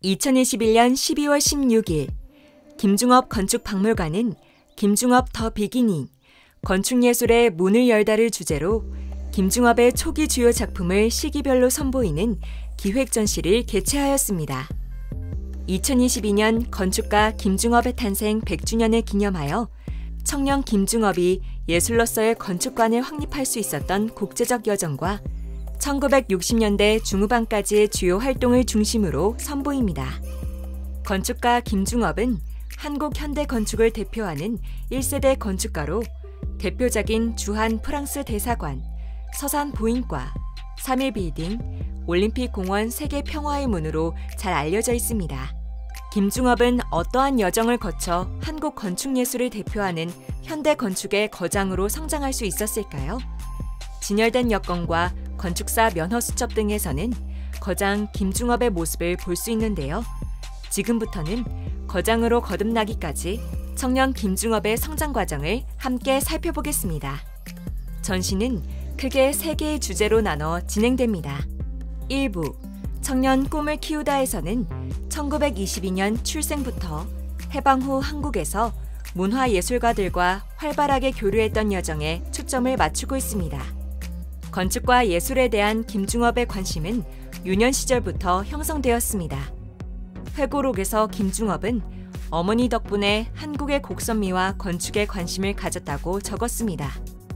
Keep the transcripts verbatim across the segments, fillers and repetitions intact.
이천이십일 년 십이월 십육일 김중업 건축박물관은 김중업 더 비기닝, 건축예술의 문을 열다를 주제로 김중업의 초기 주요 작품을 시기별로 선보이는 기획전시를 개최하였습니다. 이천이십이 년 건축가 김중업의 탄생 백 주년을 기념하여 청년 김중업이 예술로서의 건축관을 확립할 수 있었던 국제적 여정과 천구백육십 년대 중후반까지의 주요 활동을 중심으로 선보입니다. 건축가 김중업은 한국 현대 건축을 대표하는 일 세대 건축가로 대표작인 주한 프랑스 대사관, 서산 부인과, 삼일 빌딩, 올림픽 공원 세계 평화의 문으로 잘 알려져 있습니다. 김중업은 어떠한 여정을 거쳐 한국 건축예술을 대표하는 현대 건축의 거장으로 성장할 수 있었을까요? 진열된 여건과 건축사 면허 수첩 등에서는 거장 김중업의 모습을 볼 수 있는데요. 지금부터는 거장으로 거듭나기까지 청년 김중업의 성장 과정을 함께 살펴보겠습니다. 전시는 크게 세 개의 주제로 나눠 진행됩니다. 일 부 청년 꿈을 키우다에서는 천구백이십이 년 출생부터 해방 후 한국에서 문화예술가들과 활발하게 교류했던 여정에 초점을 맞추고 있습니다. 건축과 예술에 대한 김중업의 관심은 유년 시절부터 형성되었습니다. 회고록에서 김중업은 어머니 덕분에 한국의 곡선미와 건축에 관심을 가졌다고 적었습니다.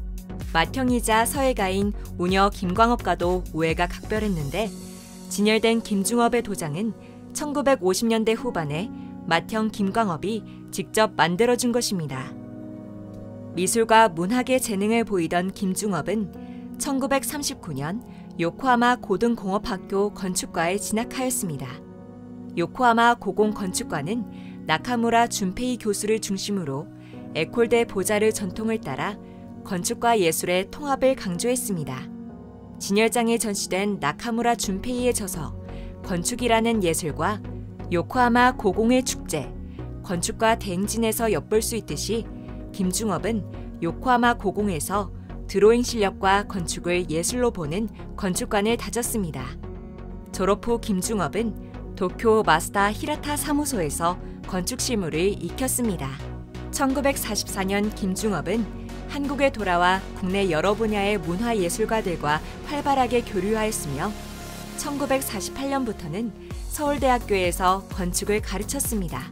맏형이자 서예가인 우녀 김광업과도 우애가 각별했는데 진열된 김중업의 도장은 천구백오십 년대 후반에 맏형 김광업이 직접 만들어준 것입니다. 미술과 문학의 재능을 보이던 김중업은 천구백삼십구 년 요코하마 고등공업학교 건축과에 진학하였습니다. 요코하마 고공건축과는 나카무라 준페이 교수를 중심으로 에콜대 보자르 전통을 따라 건축과 예술의 통합을 강조했습니다. 진열장에 전시된 나카무라 준페이의 저서 건축이라는 예술과 요코하마 고공의 축제, 건축과 대행진에서 엿볼 수 있듯이 김중업은 요코하마 고공에서 드로잉 실력과 건축을 예술로 보는 건축관을 다졌습니다. 졸업 후 김중업은 도쿄 마스다 히라타 사무소에서 건축 실무를 익혔습니다. 천구백사십사 년 김중업은 한국에 돌아와 국내 여러 분야의 문화예술가들과 활발하게 교류하였으며 천구백사십팔 년부터는 서울대학교에서 건축을 가르쳤습니다.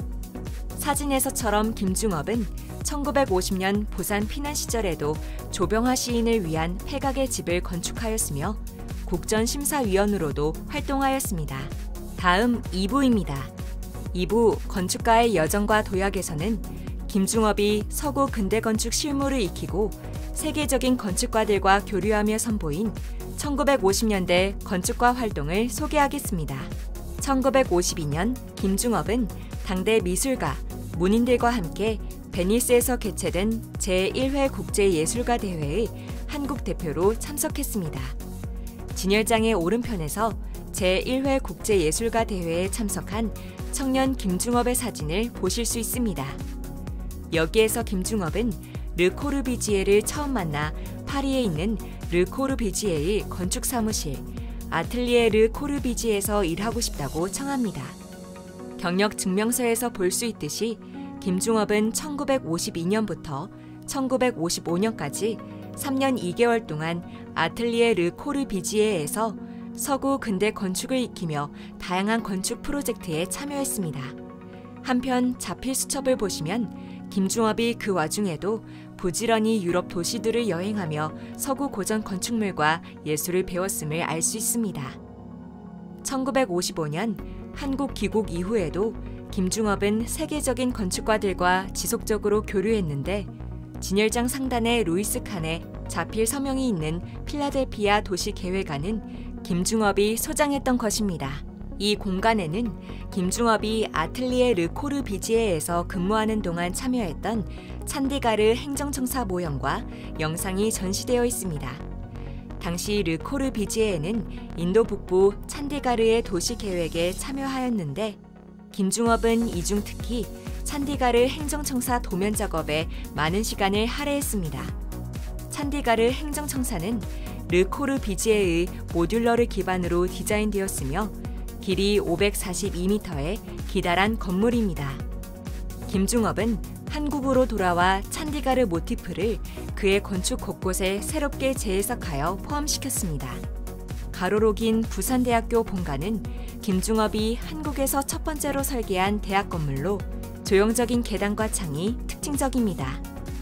사진에서처럼 김중업은 천구백오십 년 부산 피난 시절에도 조병화 시인을 위한 회각의 집을 건축하였으며 국전심사위원으로도 활동하였습니다. 다음 이 부입니다. 이 부 건축가의 여정과 도약에서는 김중업이 서구 근대건축 실무를 익히고 세계적인 건축가들과 교류하며 선보인 천구백오십 년대 건축가 활동을 소개하겠습니다. 천구백오십이 년 김중업은 당대 미술가, 문인들과 함께 베니스에서 개최된 제일 회 국제예술가 대회의 한국 대표로 참석했습니다. 진열장의 오른편에서 제일 회 국제예술가 대회에 참석한 청년 김중업의 사진을 보실 수 있습니다. 여기에서 김중업은 르 코르비지에를 처음 만나 파리에 있는 르 코르비지에의 건축사무실 아틀리에 르 코르비지에에서 일하고 싶다고 청합니다. 경력 증명서에서 볼 수 있듯이 김중업은 천구백오십이 년부터 천구백오십오 년까지 삼 년 이 개월 동안 아틀리에 르 코르비지에에서 서구 근대 건축을 익히며 다양한 건축 프로젝트에 참여했습니다. 한편 자필 수첩을 보시면 김중업이 그 와중에도 부지런히 유럽 도시들을 여행하며 서구 고전 건축물과 예술을 배웠음을 알 수 있습니다. 천구백오십오 년 한국 귀국 이후에도 김중업은 세계적인 건축가들과 지속적으로 교류했는데 진열장 상단에 루이스 칸의 자필 서명이 있는 필라델피아 도시계획안은 김중업이 소장했던 것입니다. 이 공간에는 김중업이 아틀리에 르 코르비지에에서 근무하는 동안 참여했던 찬디가르 행정청사 모형과 영상이 전시되어 있습니다. 당시 르 코르비지에에는 인도 북부 찬디가르의 도시계획에 참여하였는데 김중업은 이 중 특히 찬디가르 행정청사 도면 작업에 많은 시간을 할애했습니다. 찬디가르 행정청사는 르 코르비지에의 모듈러를 기반으로 디자인되었으며 길이 오백사십이 미터의 기다란 건물입니다. 김중업은 한국으로 돌아와 찬디가르 모티프를 그의 건축 곳곳에 새롭게 재해석하여 포함시켰습니다. 가로로 긴 부산대학교 본관은 김중업이 한국에서 첫 번째로 설계한 대학 건물로 조형적인 계단과 창이 특징적입니다.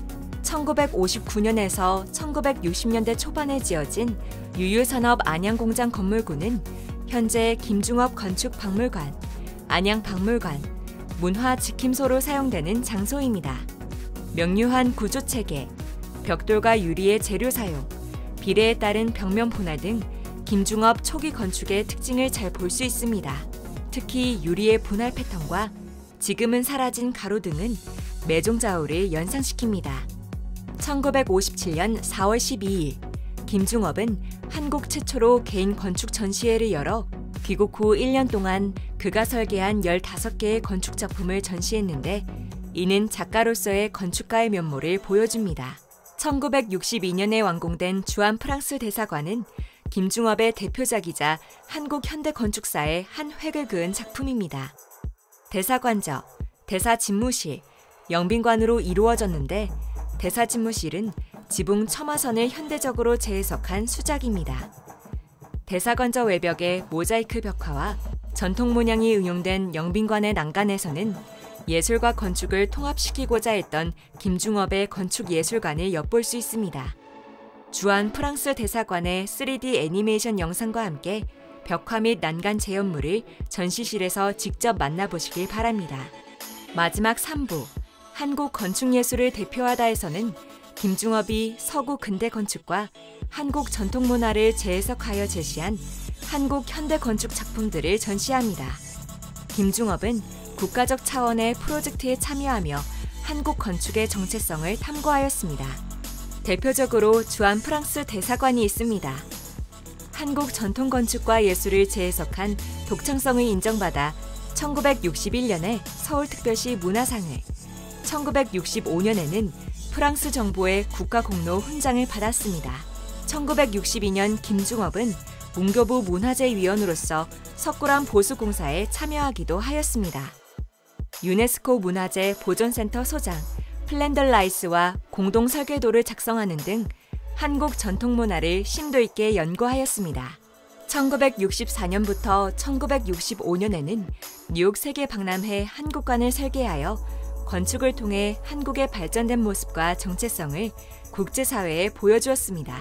천구백오십구 년에서 천구백육십 년대 초반에 지어진 유유산업 안양공장 건물구는 현재 김중업 건축박물관, 안양박물관, 문화지킴소로 사용되는 장소입니다. 명료한 구조체계, 벽돌과 유리의 재료 사용, 비례에 따른 벽면 분할 등 김중업 초기 건축의 특징을 잘 볼 수 있습니다. 특히 유리의 분할 패턴과 지금은 사라진 가로 등은 매종자우를 연상시킵니다. 천구백오십칠 년 사월 십이일, 김중업은 한국 최초로 개인 건축 전시회를 열어 귀국 후 일 년 동안 그가 설계한 열다섯 개의 건축 작품을 전시했는데 이는 작가로서의 건축가의 면모를 보여줍니다. 천구백육십이 년에 완공된 주한 프랑스 대사관은 김중업의 대표작이자 한국 현대 건축사의 한 획을 그은 작품입니다. 대사관저, 대사집무실, 영빈관으로 이루어졌는데 대사집무실은 지붕 첨화선을 현대적으로 재해석한 수작입니다. 대사관저 외벽의 모자이크 벽화와 전통 문양이 응용된 영빈관의 난간에서는 예술과 건축을 통합시키고자 했던 김중업의 건축 예술관을 엿볼 수 있습니다. 주한 프랑스 대사관의 쓰리디 애니메이션 영상과 함께 벽화 및 난간 재현물을 전시실에서 직접 만나보시길 바랍니다. 마지막 삼 부, 한국 건축예술을 대표하다에서는 김중업이 서구 근대 건축과 한국 전통 문화를 재해석하여 제시한 한국 현대 건축 작품들을 전시합니다. 김중업은 국가적 차원의 프로젝트에 참여하며 한국 건축의 정체성을 탐구하였습니다. 대표적으로 주한 프랑스 대사관이 있습니다. 한국 전통 건축과 예술을 재해석한 독창성을 인정받아 천구백육십일 년에 서울특별시 문화상을, 천구백육십오 년에는 프랑스 정부의 국가공로 훈장을 받았습니다. 천구백육십이 년 김중업은 문교부 문화재위원으로서 석굴암 보수공사에 참여하기도 하였습니다. 유네스코 문화재 보존센터 소장 플랜덜 라이스와 공동 설계도를 작성하는 등 한국 전통문화를 심도 있게 연구하였습니다. 천구백육십사 년부터 천구백육십오 년에는 뉴욕 세계박람회 한국관을 설계하여 건축을 통해 한국의 발전된 모습과 정체성을 국제사회에 보여주었습니다.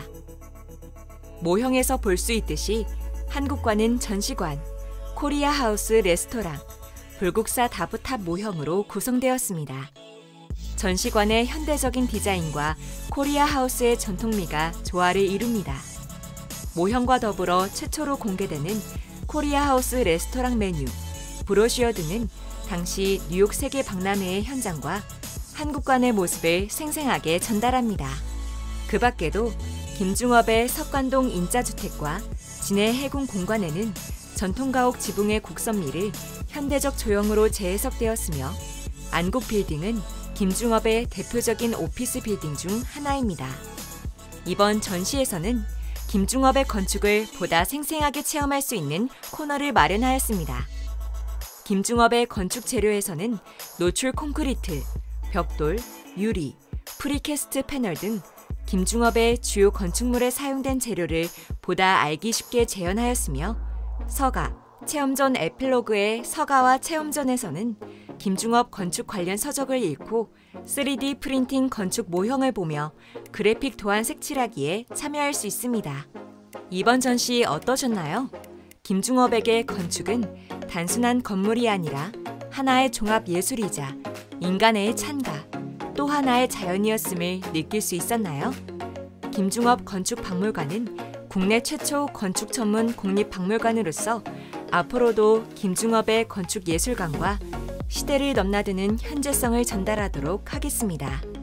모형에서 볼 수 있듯이 한국관은 전시관, 코리아 하우스 레스토랑, 불국사 다부탑 모형으로 구성되었습니다. 전시관의 현대적인 디자인과 코리아 하우스의 전통미가 조화를 이룹니다. 모형과 더불어 최초로 공개되는 코리아 하우스 레스토랑 메뉴, 브로셔 등은 당시 뉴욕 세계 박람회의 현장과 한국관의 모습을 생생하게 전달합니다. 그 밖에도 김중업의 석관동 인자주택과 진해 해군 공관에는 전통가옥 지붕의 곡선미를 현대적 조형으로 재해석되었으며 안국 빌딩은 김중업의 대표적인 오피스 빌딩 중 하나입니다. 이번 전시에서는 김중업의 건축을 보다 생생하게 체험할 수 있는 코너를 마련하였습니다. 김중업의 건축 재료에서는 노출 콘크리트, 벽돌, 유리, 프리캐스트 패널 등 김중업의 주요 건축물에 사용된 재료를 보다 알기 쉽게 재현하였으며 서가, 체험전 에필로그의 서가와 체험전에서는 김중업 건축 관련 서적을 읽고 쓰리디 프린팅 건축 모형을 보며 그래픽 도안 색칠하기에 참여할 수 있습니다. 이번 전시 어떠셨나요? 김중업에게 건축은 단순한 건물이 아니라 하나의 종합 예술이자 인간의 찬가, 또 하나의 자연이었음을 느낄 수 있었나요? 김중업 건축박물관은 국내 최초 건축 전문 공립박물관으로서 앞으로도 김중업의 건축 예술관과 시대를 넘나드는 현재성을 전달하도록 하겠습니다.